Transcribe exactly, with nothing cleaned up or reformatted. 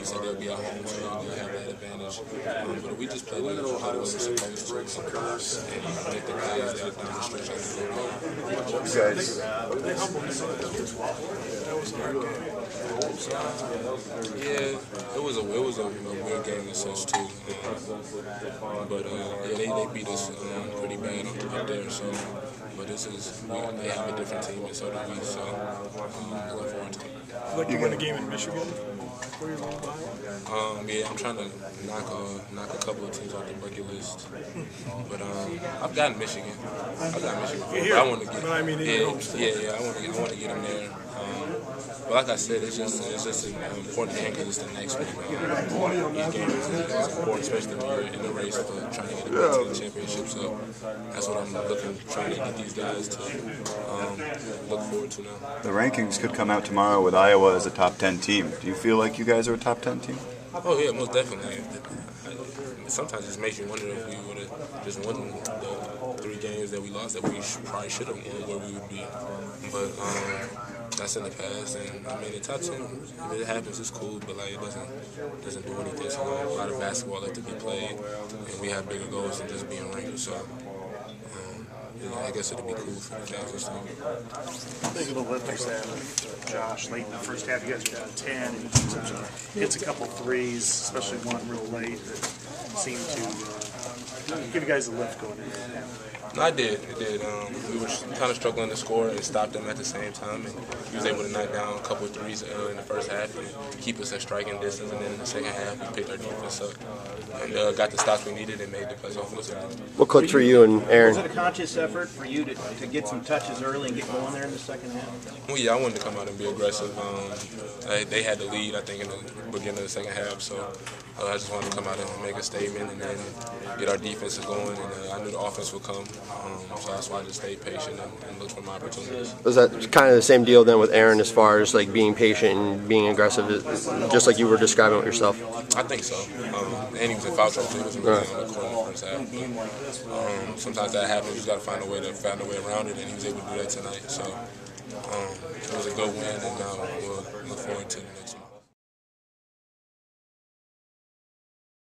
you said, they'll be at home, so they'll have that advantage. Um, but we just played like the way we're supposed to, and make the guys that down the stretch like they do. You guys. Yeah, it was a it was a, a weird game in such too. Um, but uh, yeah, they, they beat us um, pretty bad up there. So, but this is we, they have a different team, and so do we. So, um, looking forward to it. Like you win a game in Michigan? Um, yeah, I'm trying to knock a knock a couple of teams off the bucket list, but um, I've gotten Michigan. I've got Michigan. But I want to get. I mean, yeah, yeah, yeah, I want to. I want to get them there. Um, but like I said, it's just it's just an important game because it's the next one. Um, each game is, is important, especially when you're in the race for trying to get to the championship. So that's what I'm looking, trying to get these guys to um, look forward to now. The rankings could come out tomorrow with Iowa as a top ten team. Do you feel like you guys are a top ten team? Oh yeah, most definitely. Sometimes it just makes you wonder if we would have just won the three games that we lost that we should, probably should have won, where we would be. But um, that's in the past, and I mean the top ten. If it happens, it's cool, but like it doesn't doesn't do anything. So like, a lot of basketball left to be played, and we have bigger goals than just being ranked. So. I guess it'd be cool for the Cavs and stuff. I think a little bit like that, Josh, late in the first half, you guys are down ten, and he hits a couple threes, especially one real late, that seemed to uh, give you guys a lift going into that. No, I did. I did. Um, we were kind of struggling to score and stop them at the same time, and he was able to knock down a couple of threes uh, in the first half and keep us at striking distance. And then in the second half, we picked our defense up and uh, got the stops we needed and made the plays offensively. What clicked for you and Aaron? Was it a conscious effort for you to, to get some touches early and get going there in the second half? Well, yeah, I wanted to come out and be aggressive. Um, I, they had the lead, I think, in the beginning of the second half, so uh, I just wanted to come out and make a statement and then get our defense going. And uh, I knew the offense would come. Um, so that's why I just stayed patient and, and looked for my opportunities. Was that kind of the same deal then with Aaron as far as like being patient and being aggressive, just like you were describing with yourself? I think so. Um, and he was in foul trouble too. He was in right. on the court in the first half. But, um, sometimes that happens. You just got to find a way to find a way around it, and he was able to do that tonight. So um, it was a good win, and uh, we'll look forward to the next one.